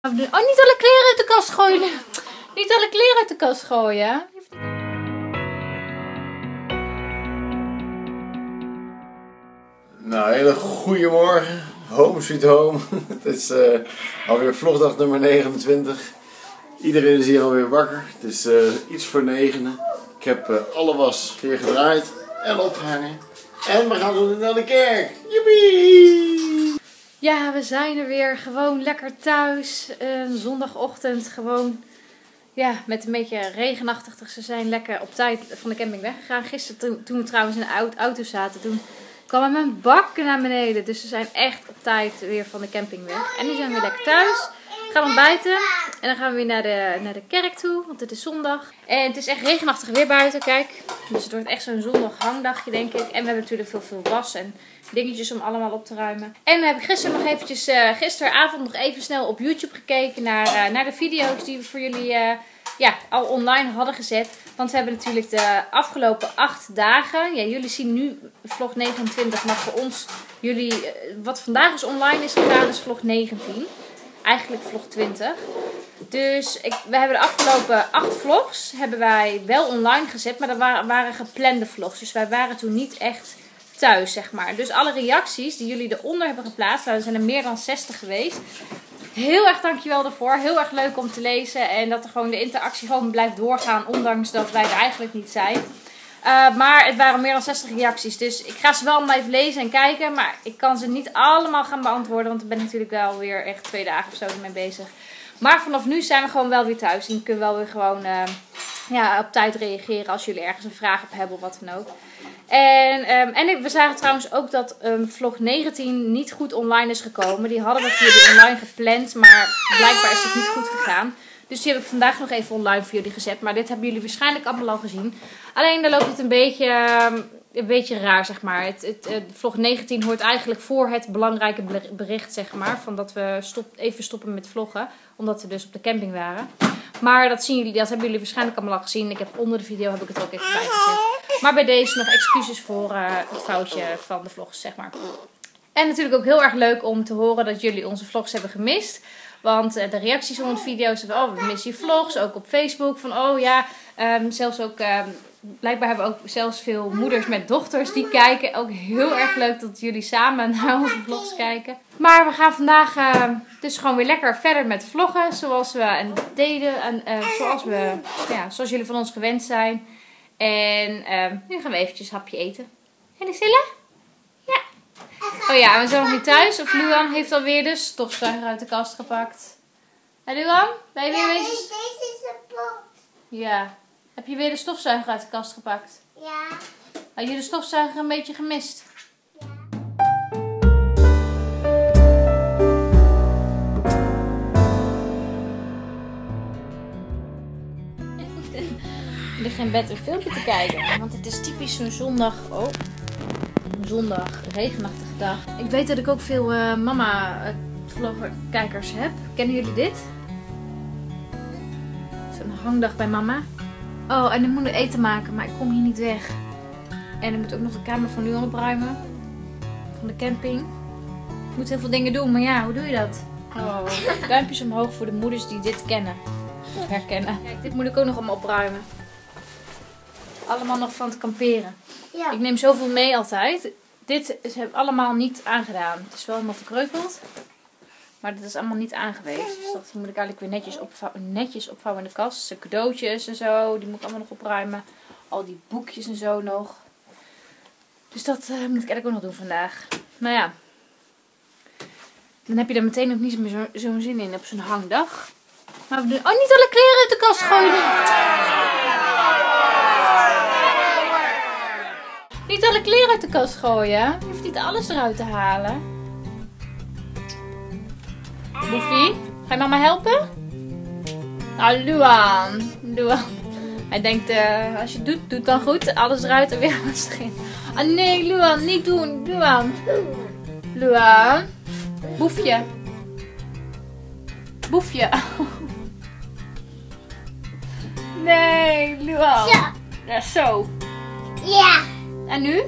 Oh, niet alle kleren uit de kast gooien. Niet alle kleren uit de kast gooien. Nou, hele goede morgen. Home sweet home. Het is alweer vlogdag nummer 29. Iedereen is hier alweer wakker. Het is iets voor 9. Ik heb alle was weer gedraaid en opgehangen. En we gaan zo naar de kerk. Joepie! Ja, we zijn er weer. Gewoon lekker thuis. Zondagochtend gewoon. Ja, met een beetje regenachtig. Dus we zijn lekker op tijd van de camping weggegaan. Gisteren toen we trouwens in de auto zaten, toen kwam er mijn bakken naar beneden. Dus we zijn echt op tijd weer van de camping weg. En nu zijn we weer lekker thuis. We gaan ontbijten. En dan gaan we weer naar de kerk toe. Want het is zondag. En het is echt regenachtig weer buiten. Kijk. Dus het wordt echt zo'n zondag hangdagje, denk ik. En we hebben natuurlijk veel was en dingetjes om allemaal op te ruimen. En we hebben gisteren nog eventjes, gisteravond nog even snel op YouTube gekeken naar de video's die we voor jullie al online hadden gezet. Want we hebben natuurlijk de afgelopen 8 dagen. Ja, jullie zien nu vlog 29, maar voor ons, wat vandaag is online is gegaan, is vlog 19. Eigenlijk vlog 20. Dus we hebben de afgelopen 8 vlogs hebben wij wel online gezet, maar dat waren geplande vlogs. Dus wij waren toen niet echt thuis, zeg maar. Dus alle reacties die jullie eronder hebben geplaatst, er zijn er meer dan 60 geweest. Heel erg dankjewel daarvoor. Heel erg leuk om te lezen. En dat er gewoon de interactie gewoon blijft doorgaan, ondanks dat wij er eigenlijk niet zijn. Maar het waren meer dan 60 reacties. Dus ik ga ze wel allemaal even lezen en kijken. Maar ik kan ze niet allemaal gaan beantwoorden. Want ik ben natuurlijk wel weer echt 2 dagen of zo ermee bezig. Maar vanaf nu zijn we gewoon wel weer thuis. En kunnen we wel weer gewoon op tijd reageren als jullie ergens een vraag op hebben of wat dan ook. En we zagen trouwens ook dat vlog 19 niet goed online is gekomen. Die hadden we voor jullie online gepland. Maar blijkbaar is het niet goed gegaan. Dus die heb ik vandaag nog even online voor jullie gezet. Maar dit hebben jullie waarschijnlijk allemaal al gezien. Alleen dan loopt het een beetje raar, zeg maar. Vlog 19 hoort eigenlijk voor het belangrijke bericht, zeg maar. Van dat we even stoppen met vloggen. Omdat we dus op de camping waren. Maar dat hebben jullie waarschijnlijk allemaal al gezien. Ik heb onder de video heb ik het ook even bijgezet. Maar bij deze nog excuses voor het foutje van de vlogs, zeg maar. En natuurlijk ook heel erg leuk om te horen dat jullie onze vlogs hebben gemist. Want de reacties onder de video's van, we missen je vlogs. Ook op Facebook van, zelfs ook, blijkbaar hebben we ook zelfs veel moeders met dochters die kijken. Ook heel erg leuk dat jullie samen naar onze vlogs kijken. Maar we gaan vandaag dus gewoon weer lekker verder met vloggen. Zoals we deden en zoals jullie van ons gewend zijn. En nu gaan we eventjes een hapje eten. En Lucilla? Ja. Oh ja, we zijn nog niet thuis. Of Luan heeft alweer de stofzuiger uit de kast gepakt. Hé Luan, ben je weer bezig? Deze is een pot. Ja. Heb je weer de stofzuiger uit de kast gepakt? Ja. Had je de stofzuiger een beetje gemist? Ja. Ik lig in bed een filmpje te kijken. Want het is typisch zo'n zondag. Zondag, regenachtige dag. Ik weet dat ik ook veel mama-vlogger-kijkers heb. Kennen jullie dit? Zo'n hangdag bij mama. Oh, en ik moet eten maken, maar ik kom hier niet weg. En ik moet ook nog de kamer van Luan opruimen. Van de camping. Ik moet heel veel dingen doen, maar ja, hoe doe je dat? Oh, duimpjes omhoog voor de moeders die dit kennen. Of herkennen. Kijk, dit moet ik ook nog allemaal opruimen. Allemaal nog van het kamperen. Ja. Ik neem zoveel mee altijd. Dit heb ik allemaal niet aangedaan. Het is wel helemaal verkreukeld. Maar dit is allemaal niet aangewezen. Dus dat moet ik eigenlijk weer netjes opvouwen in de kast. De cadeautjes en zo. Die moet ik allemaal nog opruimen. Al die boekjes en zo nog. Dus dat moet ik eigenlijk ook nog doen vandaag. Nou ja. Dan heb je er meteen nog niet meer zo'n zin in op zo'n hangdag. Maar we doen... Oh, niet alle kleren uit de kast gooien. Niet alle kleren uit de kast gooien. Je hoeft niet alles eruit te halen. Boefie, ga je mama helpen? Nou, Luan. Hij denkt, als je het doet dan goed. Alles eruit en weer alles erin. Ah nee, Luan, niet doen. Luan. Boefje. Nee, Luan. Ja. Ja, zo. Ja. En nu?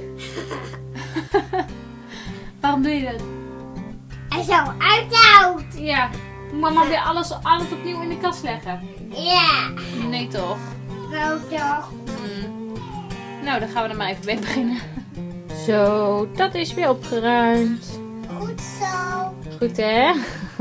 Waarom doe je dat? En zo uithoudt. Ja. Moet mama weer alles opnieuw in de kast leggen? Ja. Nee toch? Nou toch. Nou, dan gaan we er maar even mee beginnen. Zo, dat is weer opgeruimd. Goed zo. Goed hè?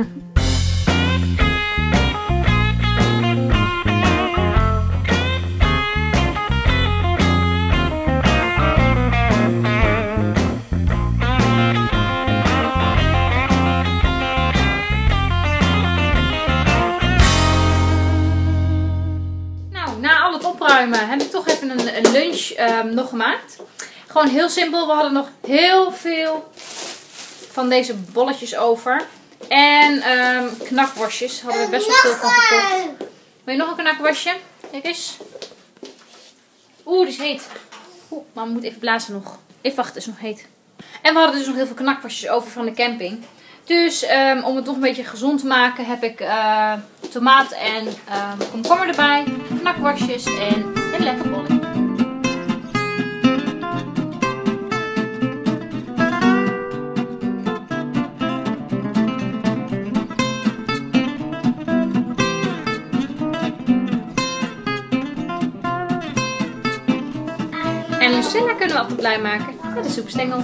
Na al het opruimen heb ik toch even een lunch nog gemaakt. Gewoon heel simpel. We hadden nog heel veel van deze bolletjes over. En knakworstjes. Hadden we best wel veel van gekocht. Wil je nog een knakworstje? Kijk eens. Oeh, die is heet. Oeh, maar we moeten even blazen nog. Even wachten, het is nog heet. En we hadden dus nog heel veel knakworstjes over van de camping. Dus om het nog een beetje gezond te maken heb ik tomaat en komkommer erbij, knakworstjes en een lekker bolletje. En Lucilla kunnen we altijd blij maken met de soepstengels.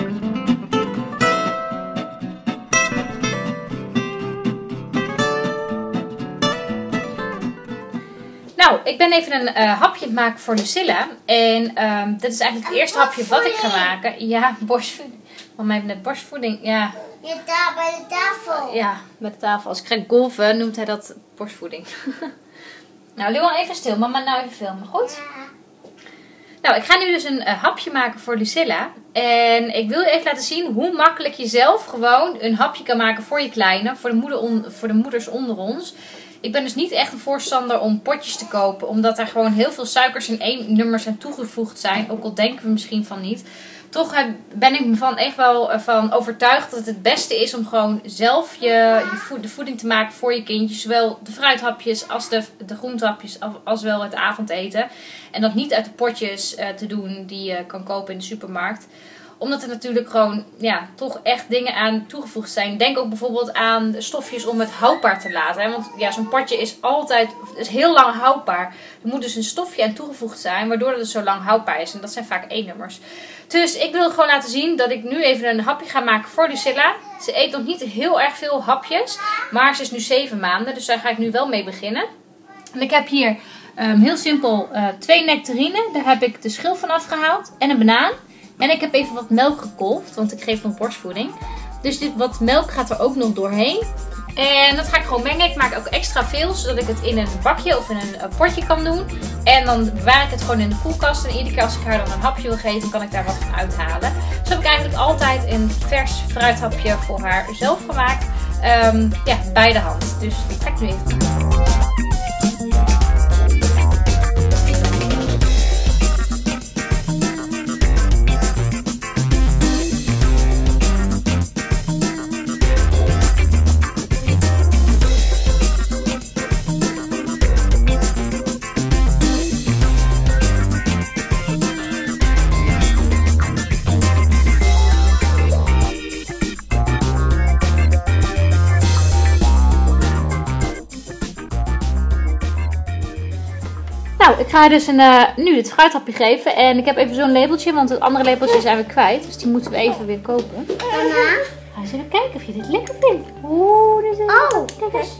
Nou, ik ben even een hapje aan het maken voor Lucilla. En dit is eigenlijk het eerste hapje wat ik ga maken. Ja, borstvoeding. Mama heeft net borstvoeding. Ja. Je daar bij de tafel. Ja, met de tafel. Als ik ga golven, noemt hij dat borstvoeding. Nou, Luan, even stil. Mama, nou even filmen. Goed? Ja. Nou, ik ga nu dus een hapje maken voor Lucilla. En ik wil je even laten zien hoe makkelijk je zelf gewoon een hapje kan maken voor je kleine. Voor de moeders onder ons. Ik ben dus niet echt een voorstander om potjes te kopen. Omdat er gewoon heel veel suikers in één nummer zijn toegevoegd zijn. Ook al denken we misschien van niet. Toch ben ik me echt wel van overtuigd dat het beste is om gewoon zelf de voeding te maken voor je kindje. Zowel de fruithapjes als de groentehapjes als wel het avondeten. En dat niet uit de potjes te doen die je kan kopen in de supermarkt. Omdat er natuurlijk gewoon toch echt dingen aan toegevoegd zijn. Denk ook bijvoorbeeld aan stofjes om het houdbaar te laten. Hè? Want ja, zo'n potje is heel lang houdbaar. Er moet dus een stofje aan toegevoegd zijn waardoor het zo lang houdbaar is. En dat zijn vaak E-nummers. Dus ik wil gewoon laten zien dat ik nu even een hapje ga maken voor Lucilla. Ze eet nog niet heel erg veel hapjes. Maar ze is nu 7 maanden. Dus daar ga ik nu wel mee beginnen. En ik heb hier heel simpel 2 nectarinen. Daar heb ik de schil van afgehaald. En een banaan. En ik heb even wat melk gekolfd, want ik geef nog borstvoeding. Dus wat melk gaat er ook nog doorheen. En dat ga ik gewoon mengen. Ik maak ook extra veel, zodat ik het in een bakje of in een potje kan doen. En dan bewaar ik het gewoon in de koelkast. En iedere keer als ik haar dan een hapje wil geven, kan ik daar wat van uithalen. Dus heb ik eigenlijk altijd een vers fruithapje voor haar zelf gemaakt. Bij de hand. Dus dat ga ik nu even doen. Nou, ik ga dus nu het fruithapje geven. En ik heb even zo'n labeltje, want het andere labeltje zijn we kwijt. Dus die moeten we even weer kopen. Mama. Ga eens even kijken of je dit lekker vindt. Oeh, dit is kijk eens.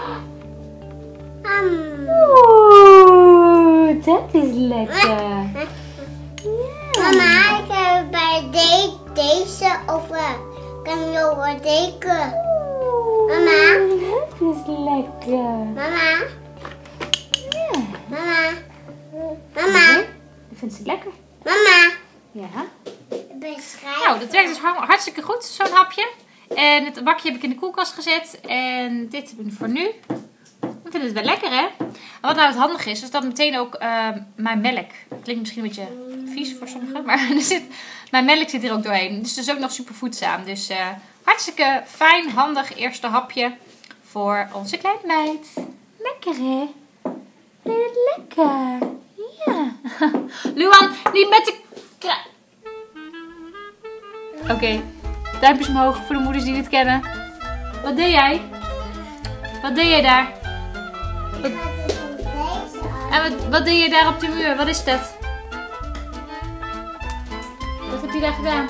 Oeh, dat is lekker. Ja. Mama, ik heb bij deze over. Kan je over deken? Mama. Dat is lekker. Mama. Ja. Mama. Mama. Ik vind het lekker. Mama. Ja. Ik ben schrijven. Nou, dat werkt dus hartstikke goed, zo'n hapje. En het bakje heb ik in de koelkast gezet. En dit heb ik voor nu. Ik vind het wel lekker, hè? En wat nou het handige is dat meteen ook mijn melk. Klinkt misschien een beetje vies voor sommigen. Maar mijn melk zit hier ook doorheen. Dus het is ook nog super voedzaam. Dus hartstikke fijn, handig eerste hapje voor onze kleine meid. Lekker, hè? Vind je het lekker? Ja. Luan, niet met de... Oké. Duimpjes omhoog voor de moeders die het kennen. Wat deed jij? Wat deed jij daar? Ik ga dus op deze aan. En wat deed je daar op de muur? Wat is dat? Wat heb je daar gedaan?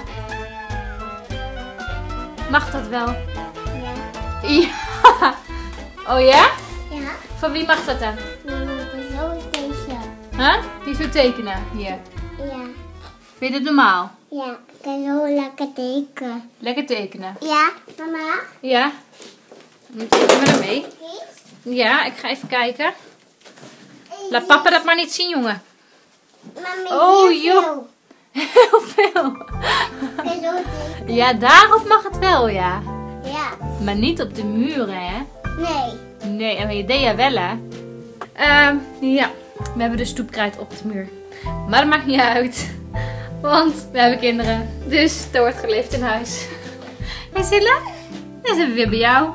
Mag dat wel? Ja. Ja. Oh ja? Ja. Van wie mag dat dan? Dan moet ik zo deze. Huh? Die zo tekenen hier. Ja. Vind je het normaal? Ja. Ik kan zo lekker tekenen. Lekker tekenen. Ja, mama. Ja. Moet je met hem mee? Ja, ik ga even kijken. Laat papa dat maar niet zien, jongen. Mama, Oh, heel joh. veel. Heel veel. Ik kan zo tekenen. Ja, daarop mag het wel, ja. Ja. Maar niet op de muren, hè? Nee. Nee, en je deed ja wel, hè? Ja, we hebben de stoepkrijt op de muur. Maar dat maakt niet uit. Want we hebben kinderen. Dus er wordt geleefd in huis. Hé Silla, dan zijn we weer bij jou.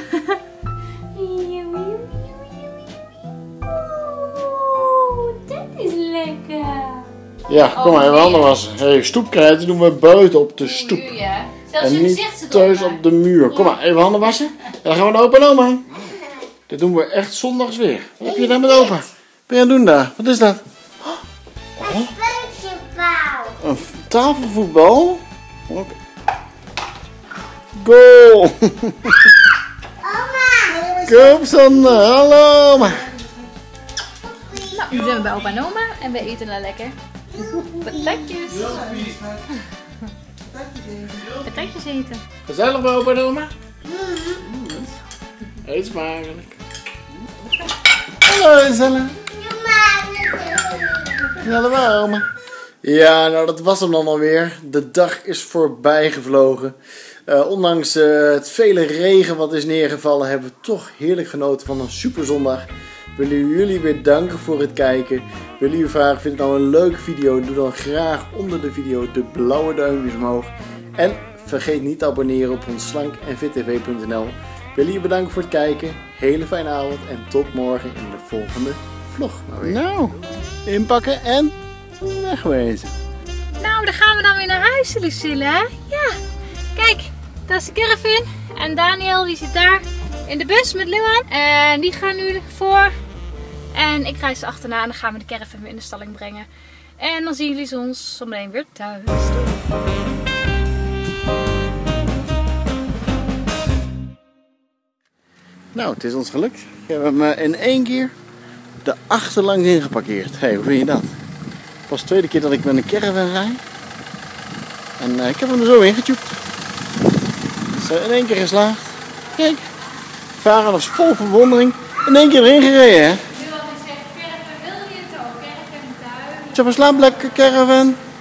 Oeh, dat is lekker. Ja, kom maar even handen wassen. Hey, stoepkrijt doen we buiten op de stoep. Muur, ja. Zelfs En je gezicht niet zit thuis eronder. op de muur. Kom maar, even handen wassen. En dan gaan we naar opa en oma. Dit doen we echt zondags weer. Wat heb je daar met opa? Wat ben je aan het doen daar? Wat is dat? Een speeltjebal. Een tafelvoetbal? Oké. Goal! Oma. Kom Sander, hallo oma. Nou, nu zijn we bij opa en oma en we eten dan lekker. Patatjes. Patatjes eten. Gezellig bij opa en oma? Eet smakelijk. Hallo Sella. Hallo oma. Ja, nou dat was hem dan alweer. De dag is voorbij gevlogen. Ondanks het vele regen wat is neergevallen, hebben we toch heerlijk genoten van een super zondag. Willen jullie weer danken voor het kijken. Willen jullie vragen, vind je het nou een leuke video? Doe dan graag onder de video de blauwe duimpjes omhoog. En vergeet niet te abonneren op ons slankenfittv.nl. Willen jullie bedanken voor het kijken. Hele fijne avond en tot morgen in de volgende vlog. Nou, inpakken en wegwezen. Nou, dan gaan we dan weer naar huis, Lucille, hè? Ja. Kijk, dat is de caravan. En Daniel, die zit daar in de bus met Luan. En die gaan nu voor. En ik reis achterna en dan gaan we de caravan weer in de stalling brengen. En dan zien jullie ons zometeen weer thuis. Nou, het is ons gelukt. We hebben hem in één keer de achterlangs ingeparkeerd. Hé, hoe vind je dat? Pas de tweede keer dat ik met een caravan rijd. En ik heb hem er zo ingetjoept. Dus in één keer geslaagd. Kijk, varen was vol verwondering. In één keer erin gereden, hè? Luan zegt, caravan wil je het ook? Caravan thuis. Is op een slaapplek, caravan?